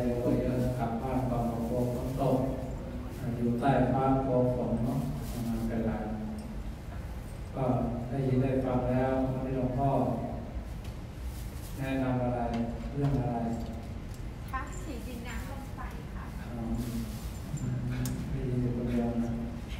ก็เยอะกลับบ้านตอนฝนตกอยู่ใต้ฟ้าโปร่งฝนเนาะมาเป็นไรก็ได้ยินได้ฟังแล้ววันนี้หลวงพ่อแนะนำอะไรเรื่องอะไรธาตุสี่ดินน้ำลมไฟค่ะไม่ยินอยู่คนเดียวนะ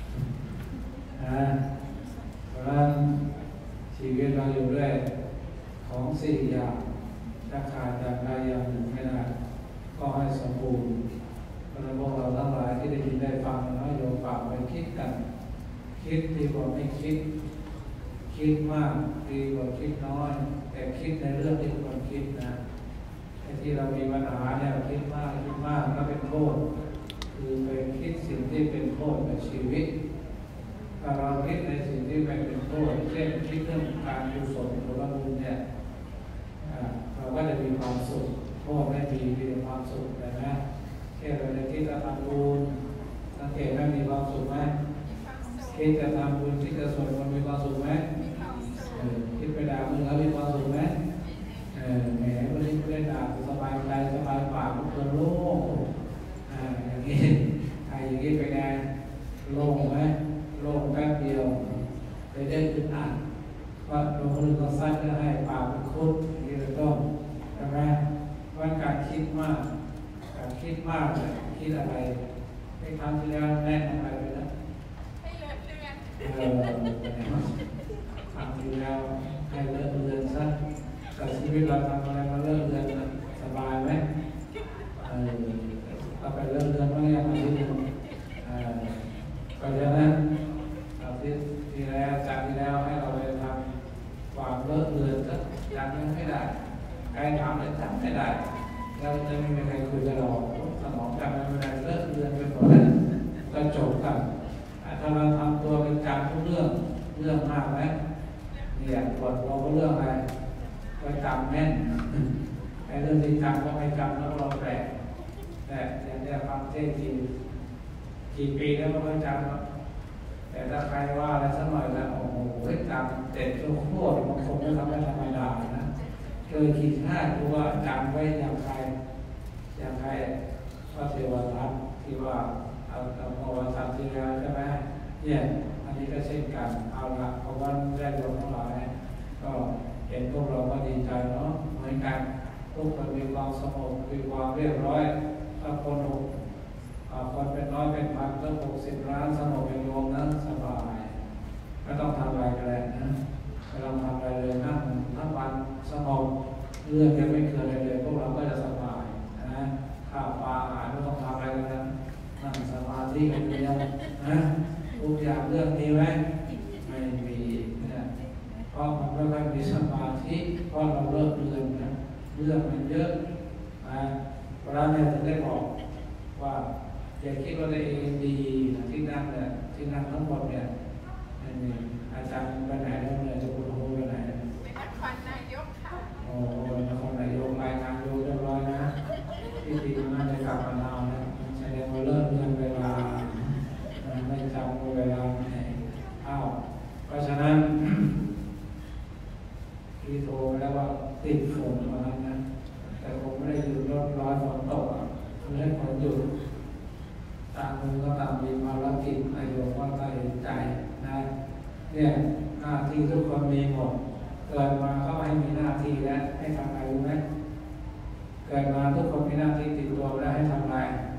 เพราะฉะนั้นชีวิตเราอยู่ด้วยของสี่อย่างถ้าขาดอย่างใดอย่างหนึ่งไม่ได้ก็ให้สมบูรณ์เพราะฉะนั้นพวกเราทั้งหลายที่ได้ยินได้ฟังนะโยมฝากไปคิดกันคิดดีกว่าไม่คิดคิดมากดีกว่าคิดน้อยแต่คิดในเรื่องที่ควรคิดนะไอ้ที่เรามีปัญหาเนี่ยคิดมากก็เป็นโทษคือไปคิดสิ่งที่เป็นโทษในชีวิตถ้าเราคิดในสิ่งที่เป็นโทษเช่นคิดเรื่องการกุศลผลบุญเนี่ยเราก็จะมีความสุขโทษไม่มีความสุขเลยนะแค่เราจะคิดจะทำบุญสังเกตไหมมีความสุขไหมคิดจะทำบุญคิดจะสวดมนต์มีความสุขไหมคิดไปด่ามึงแล้วมีความสุขไหมแหมวันนี้ไม่ได้ด่าสบายใจสบายปากเกินโล่งอย่างนี้ใครอย่างนี้เป็นไงโล่งไหมโล่งแป๊บเดียวไปได้อึดอัดว่าลงมือก็ซัดก็ให้ปากมันคุดนี่เลยต้องใช่ไหมว่าการคิดมากคิดอะไรในครั้งที่แล้วแน่นอะไรไปนะให้เลิศเรือนครั้งที่แล้วให้เลิศเรือนซะแต่ชีวิตเราทำอะไรมาเลิศเรือนสบายไหมเราไปเลิศเรือนบ้างยังไงเพราะฉะนั้นที่แล้วจากที่แล้วให้เราไปทำความเลิศเรือนซะยังไม่ได้ใครทำเลยทำไม่ได้แล้วจะไม่มีใครคุยกับเราสมองจำไม่ได้เลิศเรือนไปหมดแล้วก็จบกันถ้าเราทำตัวเป็นจำทุกเรื่องมากไหมเนี่ยปวดเราก็เรื่องอะไรก็จำแม่นไอ้เรื่องที่จำก็ไม่จำแล้วเราแปลกแต่อย่างนี้ฟังเทศกี่ปีแล้วก็ไม่จำแต่ถ้าใครว่าอะไรสักหน่อยแล้วโอ้โหจำเด็ดโคตรบางคนก็ทำไม่ธรรมดานะเคยคิดดูว่าจำไว้อย่างใครพระเทวทัตที่ว่าเอาพระธรรมที่แล้วใช่ไหมเนี่ยอันนี้ก็เช่นกันเอาละเพราะว่าได้รวมทั้งหลายก็เห็นพวกเราก็ดีใจเนาะเหมือนกันทุกคนมีความสงบมีความเรียบร้อยถ้าคนเป็นร้อยเป็นพันก็60 ล้านสงบเป็นโยมนะสบายไม่ต้องทำอะไรกันเลยนะไม่ต้องทำอะไรเลยนั่งทั้งวันสงบเรื่องยังไม่เกิดอะไรเลยพวกเราก็จะสบายนะข้าวปลาอาหารไม่ต้องทำอะไรกันนะนั่งสมาธิกันเดียวนะทุกอย่างเรื่องนี้ไหมไม่มีเนี่ยเพราะมันไม่ค่อยมีสมาธิเพราะเราเลิกเรื่องนะเรื่องมันเยอะนะเพราะฉะนั้นเนี่ยจะได้บอกว่าอย่าคิดว่าตัวเองดีที่นั่งเนี่ยที่นั่งทั้งหมดเนี่ยอาจารย์ไปไหนแล้วเนี่ยจะคุณครูไปไหนเป็นนครนายกค่ะโอ้นครนายกรายงานดูเรียบร้อยนะที่จริงน่าจะกลับมาเอานะแสดงว่าเริ่มเรื่องเวลาไม่จำเวลาไหนเพราะฉะนั้นที่โทรไปแล้วว่าติดฝนมาแล้วนะแต่ผมไม่ได้หยุดร้อนฝนตกเล่นฝนหยุดต่างคนก็ต่างมีภารกิจนายโยมว่าก็เห็นใจนะเนี่ยหน้าที่ทุกคนมีหมดเกิดมาเขาให้มีหน้าที่แล้วให้ทำอะไรรู้ไหมเกิดมาทุกคนมีหน้าที่ติดตัวแล้วให้ทำอะไร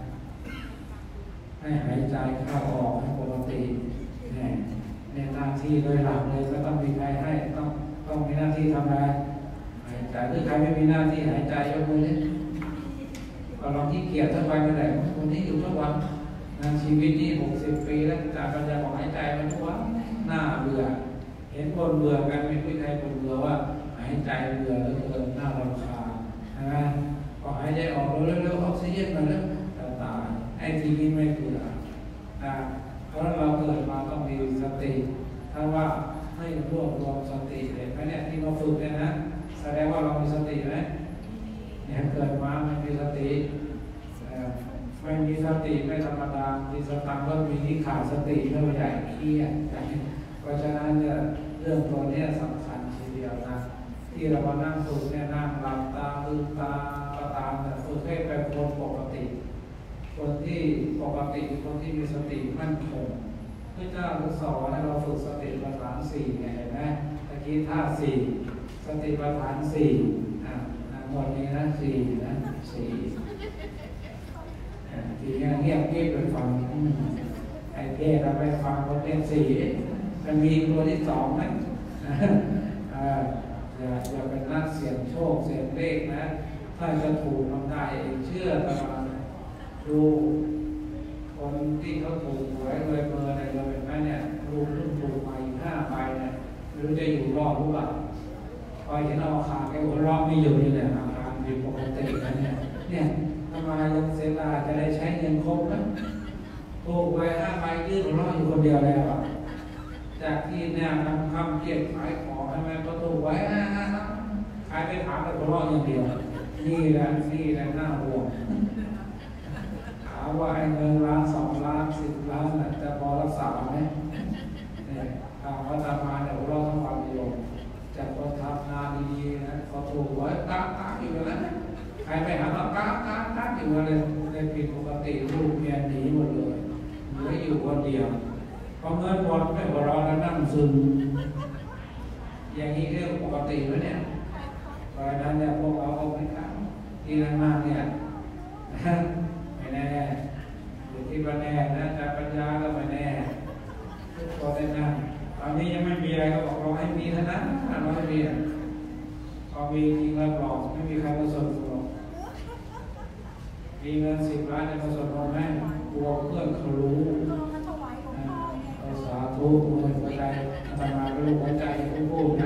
ให้หายใจเข้าออกให้ปกติเนี่ยหน้าที่โดยหลักเลยก็ต้องมีใครให้ต้องมีหน้าที่ทำอะไรหายใจหรือใครไม่มีหน้าที่หายใจยกมือเลยก็ลองที่เกียรติทั้งวันไปไหนคนนี้อยู่ทั้งวันงานชีวิตนี่60 ปีแล้วจากปัญญาของหายใจมันทุกวันหน้าเบื่อเห็นคนเบื่อกันไม่คุยใครคนเบื่อว่าหายใจเบื่อแล้วเกินหน้ารำคาญใช่ไหมพอหายใจออกเร็วๆออกซิเจนมาแล้วตายไอ้ทีนี้ไม่เบื่อเพราะเราเกิดมาต้องมีสติถ้าว่าให้รวบรวมสติเห็นไหมเนี่ยที่เราฝึกเนี่ยนะแสดงว่าเรามีสติไหมเนี่ยเกิดมาไม่มีสติไม่มีสติไม่ธรรมดามีสตังก็มีที่ขาดสติเท่าใหญ่เครียดเพราะฉะนั้นเนี่ยเรื่องตัวนี้สำคัญทีเดียวนะที่เรามานั่งฝึกเนี่ยนั่งหลับตาลืมตาประตามเนี่ยฝึฝึกให้เป็นคนปกติคนที่ปกติคนที่มีสติมั่นคงพระเจ้าสอนให้เราฝึกสติปัฏฐานสี่ไงเห็นไหมตะกี้ท่าสี่สติปัฏฐานสี่หมดนี้นะสี่นะสี่ทีนี้เงียบไปฟังไอ้เทศเราไปฟังคนเล่นสี่มันมีตัวที่สองไหมอย่าเป็นนักเสี่ยงโชคเสี่ยงเลขนะถ้าจะถูกทำได้เองเชื่อตลอดดูคนที่เขาถูกหวยรวยเบอร์อะไรเราเป็นไหมเนี่ยรูปถูกไป5 ใบเนี่ยไม่รู้จะอยู่รอดหรือเปล่าพอเห็นเอาขาแกหัวเราะไม่อยู่นี่แหละอาการผิดปกตินะเนี่ยทำไมยังเสียดายจะได้ใช้เงินครบนะถูกไป5 ใบยืดหัวเราะอยู่คนเดียวแล้วจากที่เนี่ยทำคำเกียรติขายของใช่ไหมก็ถูกไว้ขายไปถามแต่หัวเราะอย่างเดียวนี่แหละน่าห่วงถามว่าให้เงิน1 ล้าน 2 ล้าน 10 ล้านจะพอรักษาไหมเนี่ยถามว่าทำงานเนี่ยเราต้องความนิยมจากคนทำงานดีๆนะเขาถูกไว้ก้าอยู่แล้วนะใครไปหาว่าก้าอยู่อะไรในผิดปกติลูกเมียหนีหมดเลยเหลืออยู่คนเดียวพอเงินหมดไม่หัวเราะแล้วนั่งซึมอย่างนี้เรื่องปกติไหมเนี่ยเพราะฉะนั้นเนี่ยพวกเราเอาไม่ทำที่นั่งมากเนี่ยไม่แน่อยู่ที่ปัญญานะจะปัญญาก็ไม่แน่ทุกคนได้นั่งตอนนี้ยังไม่มีอะไรก็บอกเราให้มีเท่านั้นเราให้มีพอมีจริงแล้วบอกไม่มีใครมาสนหรอกมีเงิน10 ล้านจะมาสนเราไหมกลัวเพื่อนเขารู้สาธุหัวใจอาตมาเป็นหัวใจผู้พูดนะ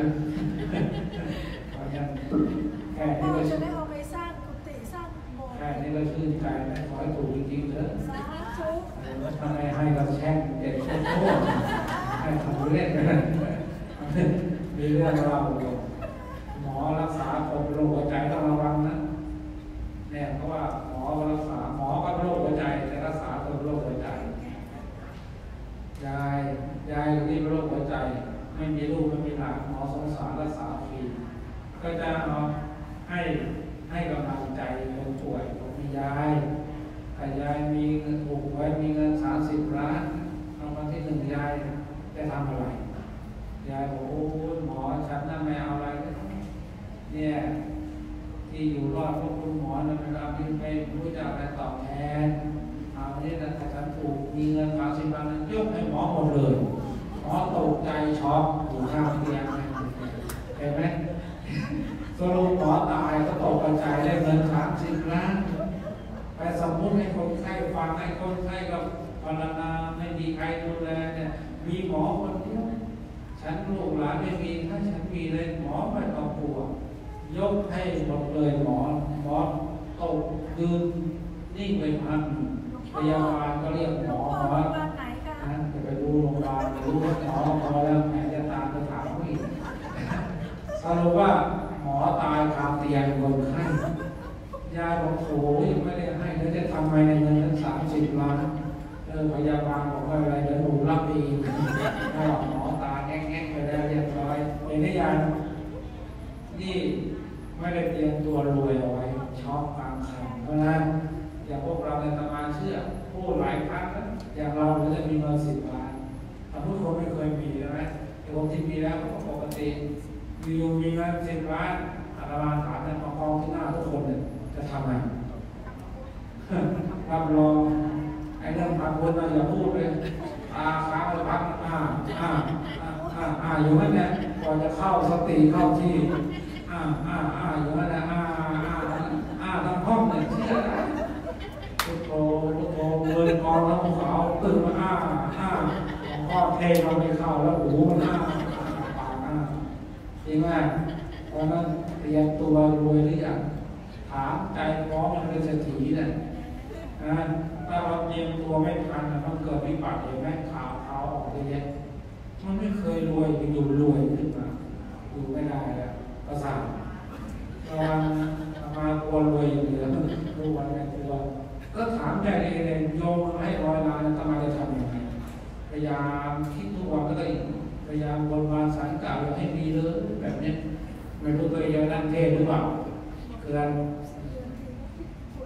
แค่นี้ก็จะได้เอาไปสร้างกุฏิสร้างโบสถ์แค่นี้ก็ชื่นใจนะขอให้ถูกจริงๆเถอะทำไมให้เราแช่งเด็กโคตรให้ทำเล่นกันมีเรื่องเราหมอรักษาคนโรคหัวใจต้องระวังนะเนี่ยเพราะว่าหมอรักษาหมอก็โรคหัวใจแต่รักษาคนโรคหัวใจยายคนนี้เป็นโรคหัวใจไม่มีลูกไม่มีหลานหมอสงสารรักษาฟรีก็จะเอาให้กำลังใจคนป่วยผมมียายถ้ายายมีเงินถูกไว้มีเงิน30 ล้านรางวัลที่1ยายจะทำอะไรยายบอกโอ้หมอฉันน่ะไม่เอาอะไรเนี่ยที่อยู่รอดพวกคุณหมอนะเป็นอาชีพไม่รู้จักอะไรตอบแทนเอาเนี่ยนะถ้าฉันถูกมีเงิน30 ล้านยกให้หมอหมดเลยหมอตกใจช็อกอยู่ข้างเตียงเห็นไหมสรุปหมอตายก็ตกกระจายได้เงิน30 ล้านไปสมมุติให้คนไข้ฟังให้คนไข้กับภรรยาไม่มีใครดูแลเนี่ยมีหมอคนเดียวฉันลูกหลานไม่มีถ้าฉันมีเลยหมอไม่ต้องกลัวยกให้หมดเลยหมอตกยืนนิ่งไปพันพยาบาลก็เรียกหมอจะไปดูโรงพยาบาลรู้ว่าหมอพอแล้วแผลจะตามไปถามผู้หญิงสรุปว่าหมอตายคาเตียงคนไข้ยายบอกโอ้ยไม่ได้ให้แล้วจะทำไมในเงินตั้ง30 ล้านพยาบาลบอกว่าอะไรเดี๋ยวหนูรับเองถ้าหมอตายแง่ๆไปแล้วเรียบร้อยเห็นไหมยายนี่ไม่ได้เตรียมตัวรวยเอาไว้ช็อปกลางคันเพราะนั้นอย่างพวกเราในตำนานเชื่อพูดหลายครั้งนะอย่างเราจะมีเงิน10 ล้านแต่ทุกคนไม่เคยมีใช่ไหมแต่คนที่มีแล้วก็ปกติมีเงิน10 ล้านอาตมาถามในกองที่หน้าทุกคนเนี่ยจะทำไงรับรองไอ้เรื่องทำบุญเราอย่าพูดเลยค้าไปพักอยู่นั่นแหละก่อนจะเข้าสติเข้าที่อยู่นั่นแหละทำห้องเนี่ยเชื่อได้พุทโธเงินกองแล้วเขาเอาตื่นมาพ่อเทเราไม่เข้าแล้วหูมันปากจริงไหมเพราะนั้นเตรียมตัวรวยหรือยังถามใจพร้อมมันเป็นเศรษฐีเนี่ยถ้าเราเตรียมตัวไม่ทันมันเกิดวิบัติเห็นไหมข่าวออกเยอะมันไม่เคยรวยอยู่รวยขึ้นมาอยู่ไม่ได้แล้วประสาทระวังมาตัวรวยอย่างเดียวรู้วันในตัวก็ถามใจเองโยมให้100 ล้านทำไมจะทำยังไงพยายามคิดทุกวันก็ได้พยายามบนบานสารกล่าวให้มีเลยแบบนี้ไม่รู้ตัวเองนั่งเทศหรือเปล่าเกิน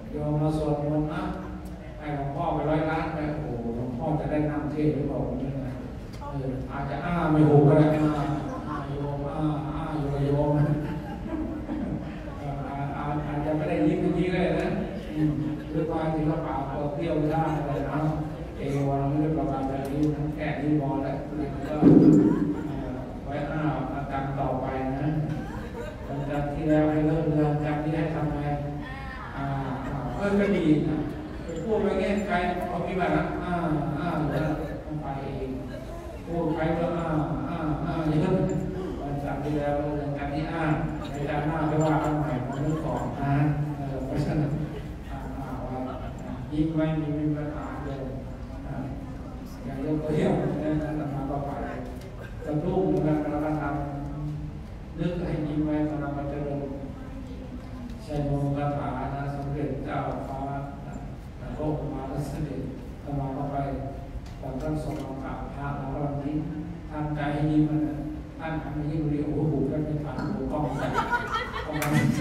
เกตหรือเปล่าไม่ไงอาจจะไม่ถูกก็ได้โยมโยมอาจจะไม่ได้ยิ้มอย่างนี้เลยนะหรือว่าที่เราปากเปรี้ยวไม่ได้อะไรนะวันไม่ได้ประมาณแบบนี้ทั้งแก่ที่บอลแล้วก็ไว้อาการต่อไปนะวันจันทร์ที่แล้วให้เริ่มเดือนจันทร์ที่ให้ทำไงก็ดีนะไปพูดไปเงี้ยใครเอาพี่แบบนะแล้วต้องไปเองพูดใครก็อย่างนั้นวันจันทร์ที่แล้ววันจันทร์ที่ในจันทร์หน้าไปว่ากันใหม่มันไม่ก่อนนะเพราะฉะนั้นยิ่งไม่มีปัญหาเลยอย่างยกตัวอย่างนี้นะธรรมะก็ไปกระตุ้นการกระทำนึกให้ยิ้มไว้กำลังจะลงใช้มงคลคาถานะสำเร็จเจ้าฟ้าโลกมาแล้วเสด็จธรรมะก็ไปตอนท่านทรงกราบพระแล้วก็นี้ท่านใจให้ยิ้มนะท่านทำให้ยิ้มเรียวโอ้โหก็เป็นฐานโอ้กล้องใส่กล้อง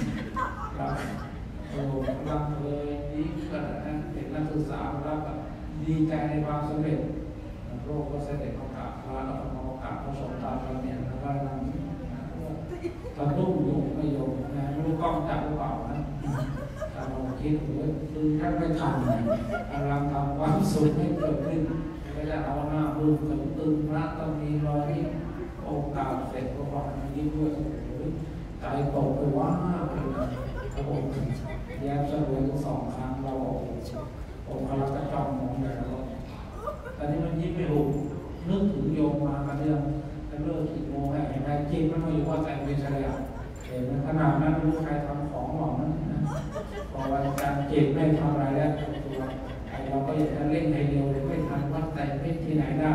รับเลยดีก็เด็กนักศึกษารับดีใจในความสำเร็จโลกก็เสด็จมากราบพระแล้วก็มากราบพระสงฆ์ตามระเบียบแล้วก็นั่งตะลุ่มโยงไม่โยงนะไม่รู้กล้องจับหรือเปล่านะแต่เราคิดว่าคือแค่ไม่ทันกำลังทำความสุขให้เกิดขึ้นก็จะเอาหน้าบึ้งตึงพระต้องมีรอยที่โอกาสเสร็จก็วางยิ้มด้วยใจตกไปว่าเลยพระองค์แย้มสวยทั้งสองครั้งเราองค์พระก็จ้องมองแต่เราตอนนี้มันยิ้มไม่ถูกนึกถึงโยมมากันเรื่องแล้วเลิกคิดโมให้เห็นไหมจิตมันมาอยู่ว่าใจเป็นเฉลียวเห็นมันขนาดนั้นไม่รู้ใครทำของหรอกนั้นนะพอวันจันทร์จิตไม่ทำอะไรแล้วตัวเราก็อยากจะเล่นให้เร็วเลยไม่ทันวัดใจไม่ที่ไหนได้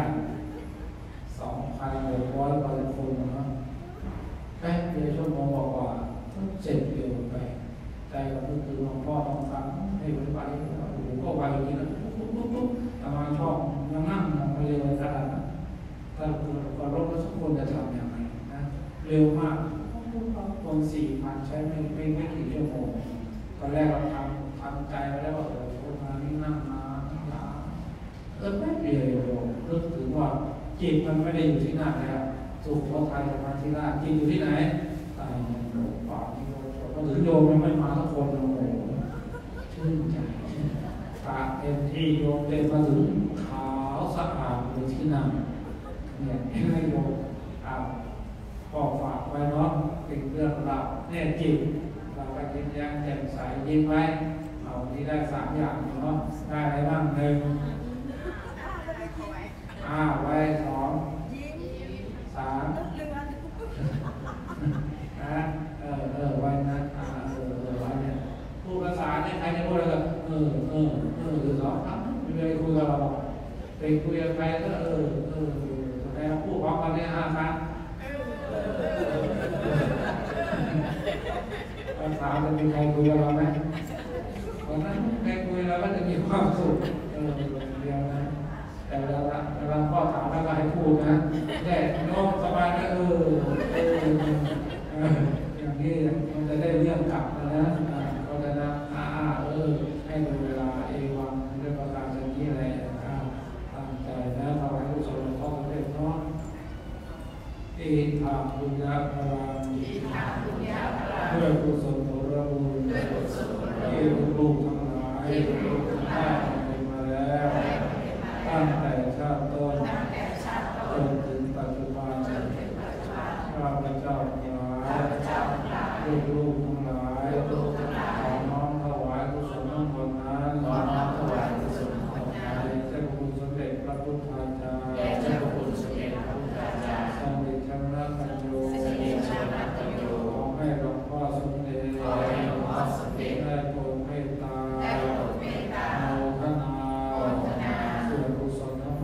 2,600 กว่าคนนะแป๊บเดียวชั่วโมงกว่าเสร็จเร็วไปใจเราก็คือหลวงพ่อต้องฟังให้ไวๆโอ้โหก็ไวจริงนะปุ๊บทำไมชอบยังนั่งมองไปเร็วขนาดนั้นถ้าเรารบแล้วทุกคนจะทำอย่างไรนะเร็วมากคน4,000ใช้ไม่กี่ชั่วโมงตอนแรกเราทำใจไว้แล้วว่าคนมานี่นั่งมาแป๊บเดียวนึกถึงว่าจิตมันไม่ได้อยู่ที่นั่นแล้วสุขโขทัยมาที่นั่นจิตอยู่ที่ไหนตายโลกป่าที่โลกก็ถึงโยมไม่มาทุกคนโอ้โหชื่นใจตาเต็มที่โยมเต็มมาถึงขาวสะอาดอยู่ที่นั่นเนี่ยให้โยมก็ฝากไว้เนาะเป็นเรื่องราวแน่จิตเราไปยิ้มแย้มแจ่มใสยิ้มไว้เอาที่ได้3 อย่างเนาะได้อะไรบ้าง1ไว้2 3นะไว้นะไว้เนี่ยพูดภาษาเนี่ยใครจะพูดอะไรก็หรือ2 ครับไม่เคยคุยกับเราไปคุยกับใครก็แต่เราพูดพร้อมกันเนี่ย5 ครั้งภาษาจะมีใครคุยกับเราไหมวันนั้นใครคุยเราก็จะมีความสุขเดียวนะแต่เวลาพ่อถามแล้วก็ให้พูดนะแต่โน้มสบายนะอย่างนี้มันจะได้เรื่องกลับนะก็จะนะให้ดูเวลาวันเรื่องประการชนิดอะไรตั้งใจนะถวายกุศลพ่อสมเด็จเนาะอิทาปุญญาพลังเพื่อกุศลผลบุญที่ลูกทั้งหลายได้มาแล้วตั้งแต่ชาติต้นจนถึงปัจจุบันข้าพเจ้าทั้งหลายลูกทั้งหลายขอน้อมถวายกุศลทั้งหมดนั้นเจ้าคุณสมเด็จพระพุทธาจารย์สมเด็จชนะปัญโยขอให้หลวงพ่อสมเด็จได้โปรดเมตตาโมทนาส่วนกุศลทั้ง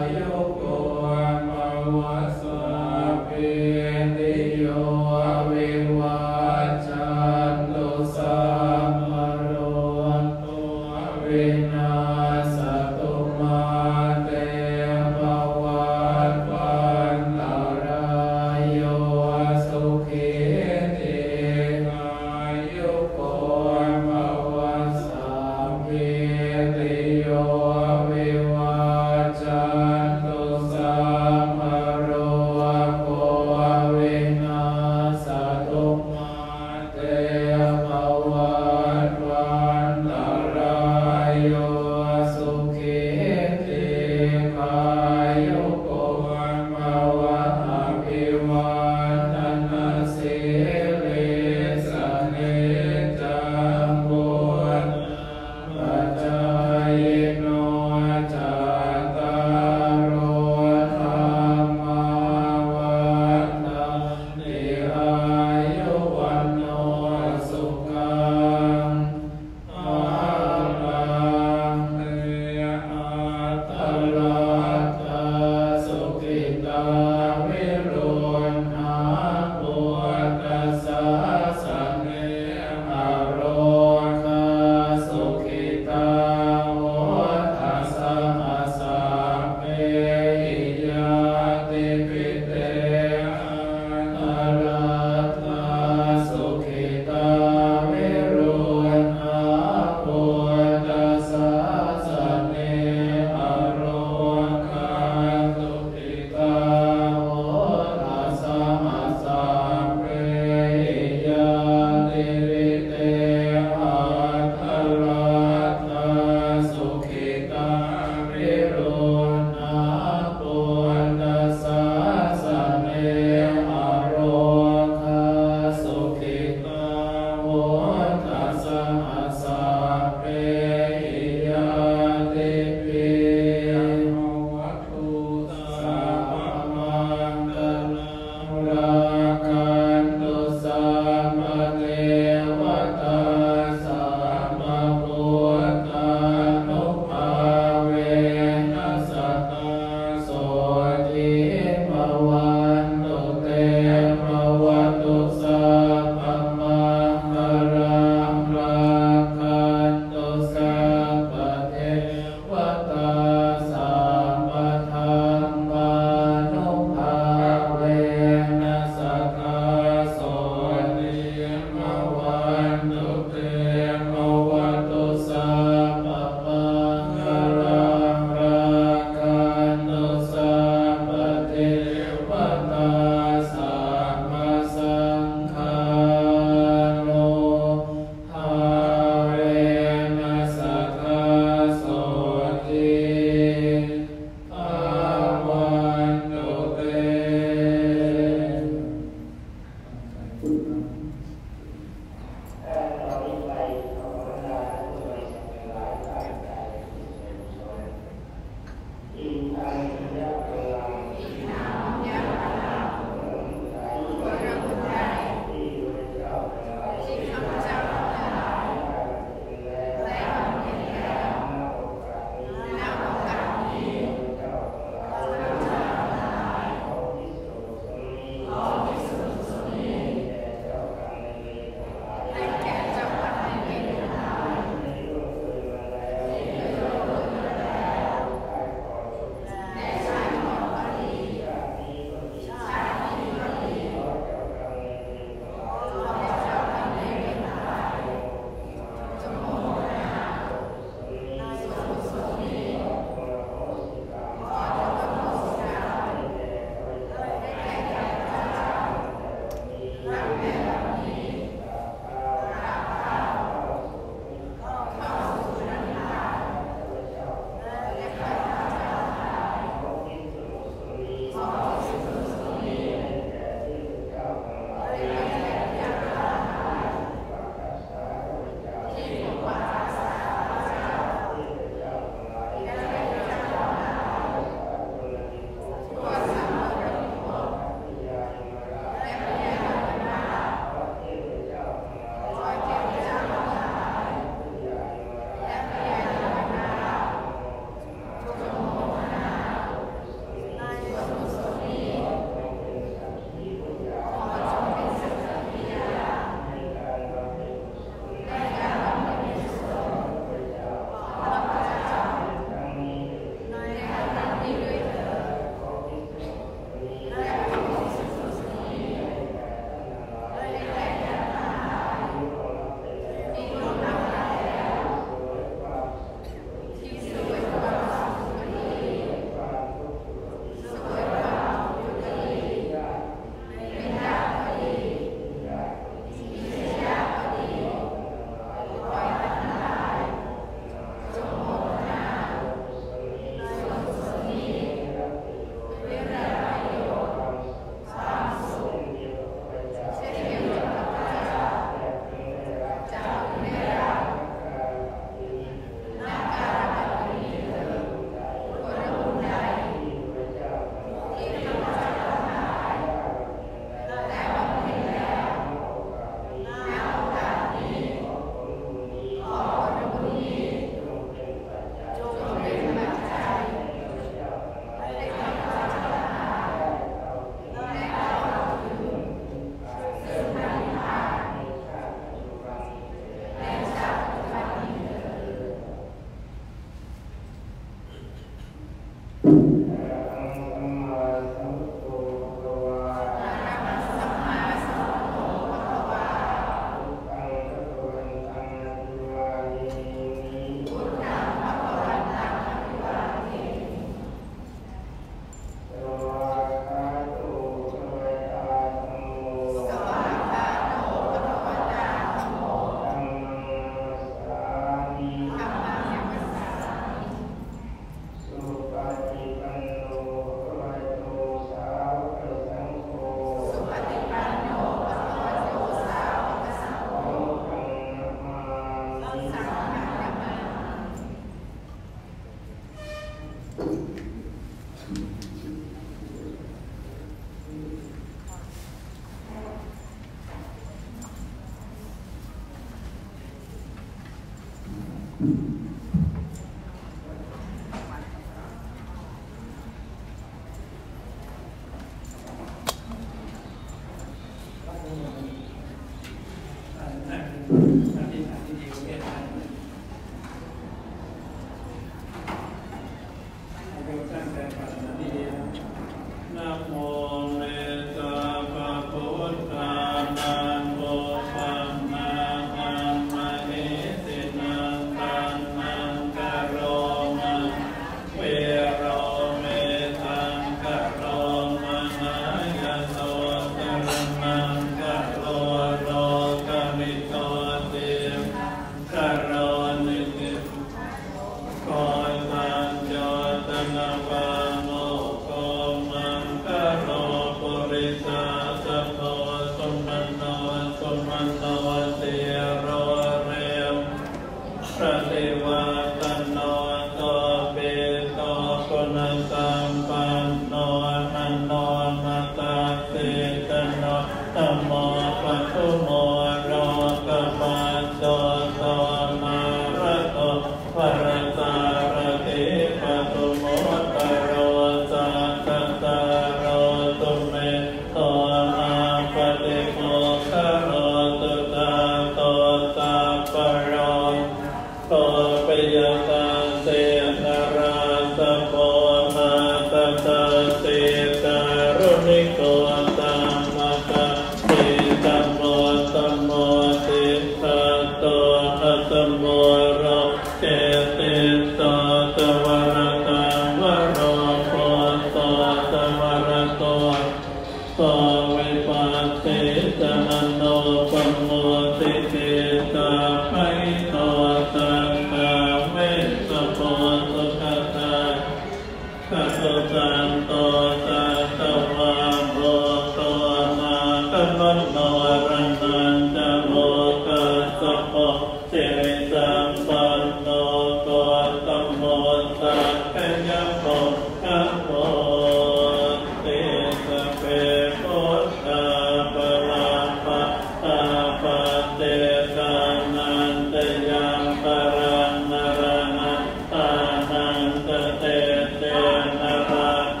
Nara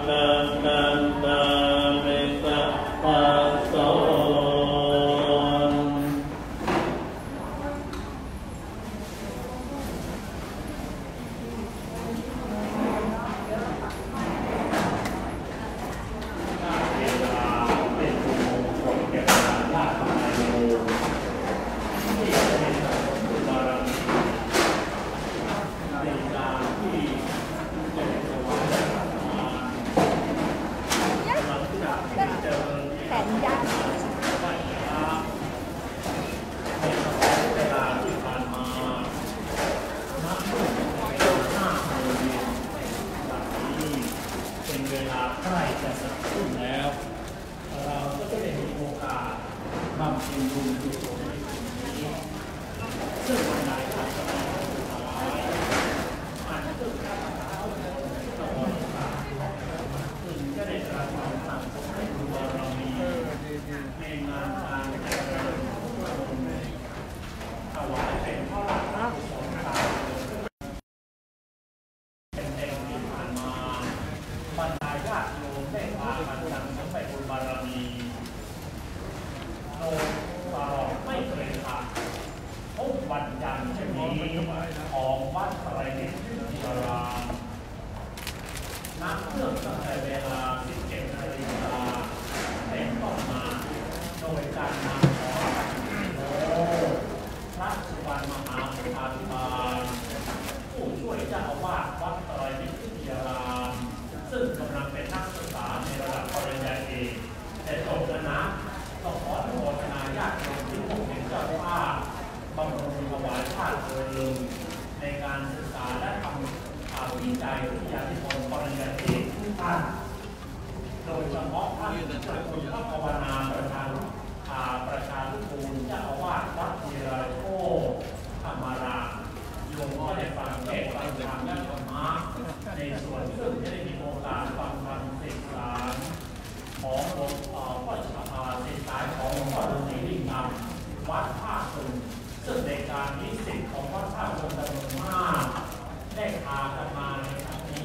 ใจวิทยาธิพลปริญญาเอกทุกท่านโดยเฉพาะท่านพระคุณพระภาวนาประธานลูกปูนเจ้าอาวาสวัดเทราโชธรรมารามโยมก็ได้ฟังเทศน์ฟังธรรมและธรรมะในส่วนซึ่งจะได้มีโอกาสฟังธรรมศึกษาของหลวงพ่อศึกษาของหลวงพ่อฤาษีลิงดำวัดท่าตุงซึ่งในการนิสิตของวัดท่าตุงจำนวนมากได้พากันมาในครั้งนี้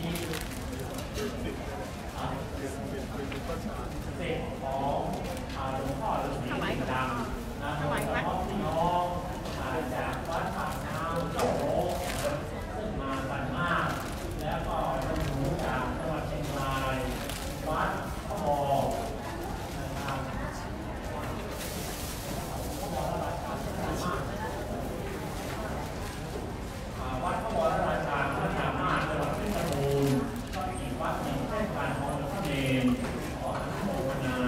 เด็กของหลวงพ่อฤาษีลิงดำนะโดยเฉพาะพี่น้องจากวัดปากน้ำเจ้าโลกซึ่งมากันมากแล้วก็ยังอยู่จากจังหวัดเชียงรายวัดพระบอนะครับวัดพระบรมราชาพระสามารถจังหวัดเพชรบูรณ์ก็อีกวัดหนึ่งเช่นกันของหลวงพ่อเนรขออนุโมทนา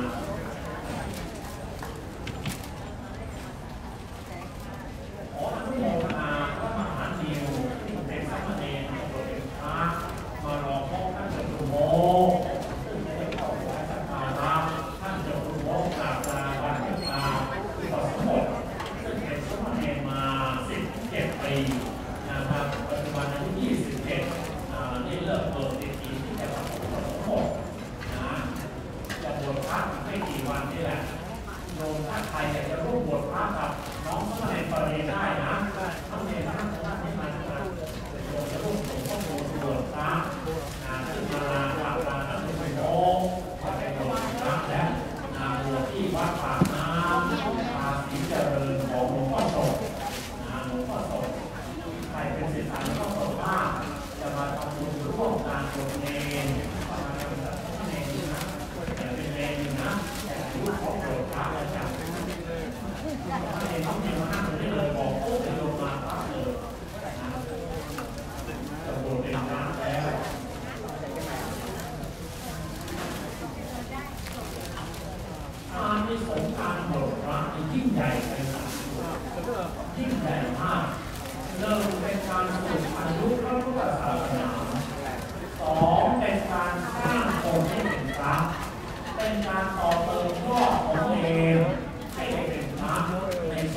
พระมหานิวที่เป็นสามเณรเป็นพระมารอพบท่านเจ้าคุณโมซึ่งได้เข้าถวายสักการะท่านเจ้าคุณโมกราบลาวันเทศกาลที่ต่อสมบซึ่งเป็นสามเณรมา17 ปีนะครับปัจจุบันอายุ27นี่เลิกเปิดปีที่จังหวัดสมุทรสาครนะจะบวชพระไม่กี่วันนี่แหละโยมถ้าใครอยากจะร่วมบวชพระกับน้องสามเณรปริได้นะสามเณรท่านที่มาโยมจะร่วมส่งข้อมูลบวชพระซึ่งมาหลักการท่านเป็นโมก็ไปบวชพระและบวชที่วัดปากน้ำภาษีเจริญของหลวงพ่อโสดหลวงพ่อโสดใครเป็นศิษย์หลวงพ่อโสดบ้างจะมาทำบุญร่วมการบวชเนรมาเป็นสามเณรนะแต่เป็นเนรนะแต่อายุของบวชพระแล้วจ้ะไม่ได้ต้องมีมานั่งตรงนี้เลยบอกโอ้จะโยมมาพระเลยจะบวชเป็นพระแล้วอานิสงส์การบวชพระยิ่งใหญ่เลยนะยิ่งใหญ่มากเริ่มเป็นการฝึกอายุพระพุทธศาสนา2เป็นการสร้างคนให้เป็นพระเป็นการต่อเติมยอดของเองให้เป็นพระใน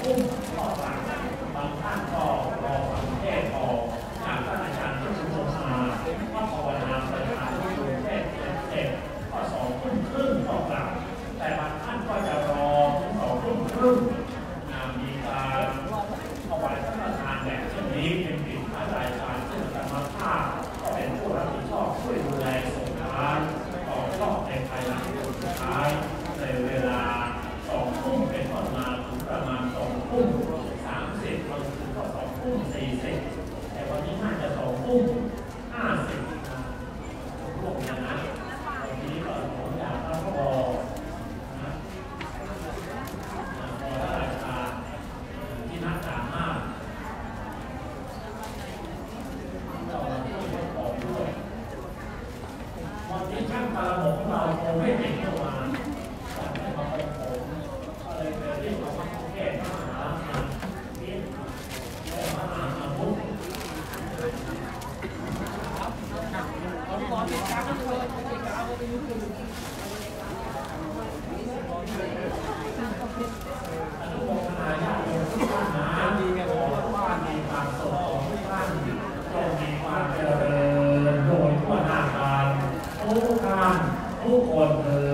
ทุ่มก็กลับบางท่านก็รอฟังเทศน์ออกจากท่านอาจารย์ที่ชุมนุมมาก็ภาวนาประธานที่กรุงเทพเสร็จก็2 ทุ่มครึ่งก็กลับแต่บางท่านก็จะรอถึง2 ทุ่มครึ่งมีการถวายพระประธานแบบเช่นนี้เป็นกิจรายการซึ่งกรรมภาพก็เป็นผู้รับผิดชอบช่วยดูแลส่งการต่อรอบในภายหลังสุดท้ายในเวลา2 ทุ่มเป็นต้นมาถึงประมาณ2 ทุ่ม 30บางทีก็2 ทุ่ม 40แต่วันนี้น่าจะ2 ทุ่ม 50พวกนี้นะวันนี้ก็ผมอยากพระบอนะพอพระราชาที่นักสามารถเราช่วยบอกด้วยวันนี้ช่างปรมของเราคงไม่เก่งเข้ามาแต่ไม่มาพบผมก็เลยไปเรียกว่าแก้ปัญหาที่แก้ปัญหาอาวุธอนุโมทนาญาติโยมทุกท่านนะขอว่ามีความสุขของทุกท่านจงมีความเจริญโดยทั่วหน้ากันทุกท่านทุกคนเถิ